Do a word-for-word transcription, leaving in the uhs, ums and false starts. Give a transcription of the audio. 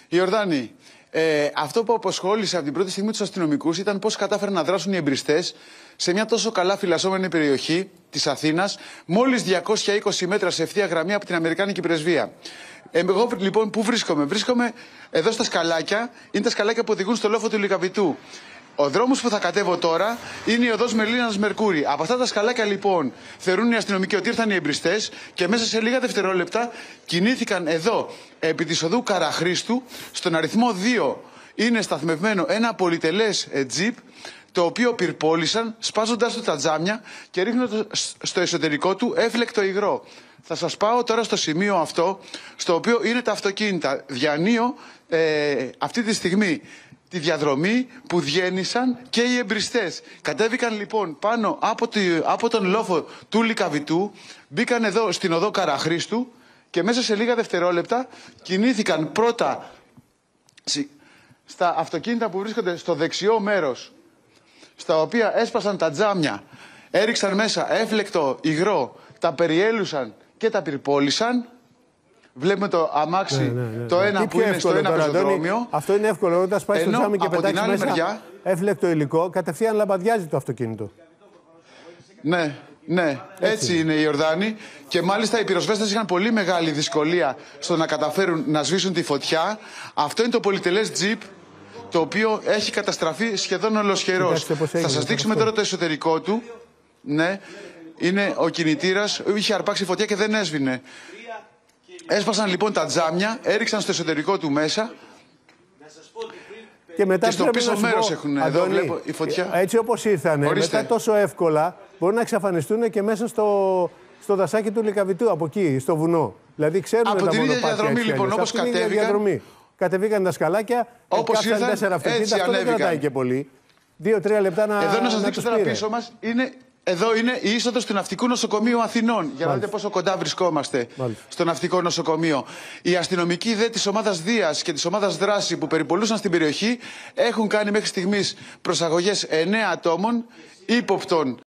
Ιορδάνη, ε, αυτό που αποσχόλησε από την πρώτη στιγμή τους αστυνομικούς ήταν πώς κατάφεραν να δράσουν οι εμπριστές σε μια τόσο καλά φυλασσόμενη περιοχή της Αθήνας, μόλις διακόσια είκοσι μέτρα σε ευθεία γραμμή από την Αμερικάνικη πρεσβεία. Εγώ λοιπόν πού βρίσκομαι, βρίσκομαι εδώ στα σκαλάκια, είναι τα σκαλάκια που οδηγούν στο λόφο του Λυκαβητού. Ο δρόμος που θα κατέβω τώρα είναι η οδός Μελίνας Μερκούρη. Από αυτά τα σκαλάκια λοιπόν θεωρούν οι αστυνομικοί ότι ήρθαν οι εμπριστές και μέσα σε λίγα δευτερόλεπτα κινήθηκαν εδώ επί της οδού Καραχρήστου. Στον αριθμό δύο είναι σταθμευμένο ένα πολυτελές τζιπ, το οποίο πυρπόλησαν σπάζοντας του τα τζάμια και ρίχνοντας στο εσωτερικό του έφλεκτο υγρό. Θα σας πάω τώρα στο σημείο αυτό, στο οποίο είναι τα αυτοκίνητα. Διανύω ε, αυτή τη στιγμή τη διαδρομή που διένυσαν και οι εμπριστές. Κατέβηκαν λοιπόν πάνω από, τη, από τον λόφο του Λυκαβητού, μπήκαν εδώ στην οδό Καραχρήστου και μέσα σε λίγα δευτερόλεπτα κινήθηκαν πρώτα στα αυτοκίνητα που βρίσκονται στο δεξιό μέρος, στα οποία έσπασαν τα τζάμια, έριξαν μέσα έφλεκτο υγρό, τα περιέλουσαν και τα πυρπόλησαν. Βλέπουμε το αμάξι, ναι, ναι, ναι. το ένα που είναι στο ένα πεζοδρόμιο. Αυτό είναι εύκολο. Όταν σπάσει το τζάμι και πετάξει μέσα μεριά, έφλεκτο υλικό, κατευθείαν λαμπαδιάζει το αυτοκίνητο. Ναι, ναι. Έτσι, Έτσι είναι η Ιορδάνη. Και μάλιστα οι πυροσβέστες είχαν πολύ μεγάλη δυσκολία στο να καταφέρουν να σβήσουν τη φωτιά. Αυτό είναι το πολυτελές τζιπ, το οποίο έχει καταστραφεί σχεδόν ολοσχερός. Θα σας δείξουμε τώρα το εσωτερικό του. Ναι, είναι ο κινητήρας, είχε αρπάξει φωτιά και δεν έσβηνε. Έσπασαν λοιπόν τα τζάμια, έριξαν στο εσωτερικό του μέσα και, μετά και στο πίσω μέρος έχουν, Αντώνη, εδώ βλέπω η φωτιά. Έτσι όπως ήρθανε, Ορίστε. μετά τόσο εύκολα μπορούν να εξαφανιστούν και μέσα στο, στο δασάκι του Λυκαβητού, από εκεί, στο βουνό. Δηλαδή ξέρουν από τα την ίδια διαδρομή λοιπόν, όπως κατέβηκαν. Κατεβήκαν τα σκαλάκια, όπως ήρθαν, τέσσερα αυτοκίνητα, αυτό ανέβηκαν. δεν κρατάει και πολύ. Δύο-τρία λεπτά να Εδώ να σας να δείξω τώρα πίσω μας είναι... Εδώ είναι η είσοδος του Ναυτικού Νοσοκομείου Αθηνών. Για να δείτε πόσο κοντά βρισκόμαστε Μάλιστα. στο Ναυτικό Νοσοκομείο. Οι αστυνομικοί δε της ομάδας Δίας και της ομάδας Δράση που περιπολούσαν στην περιοχή έχουν κάνει μέχρι στιγμής προσαγωγές εννέα ατόμων ύποπτων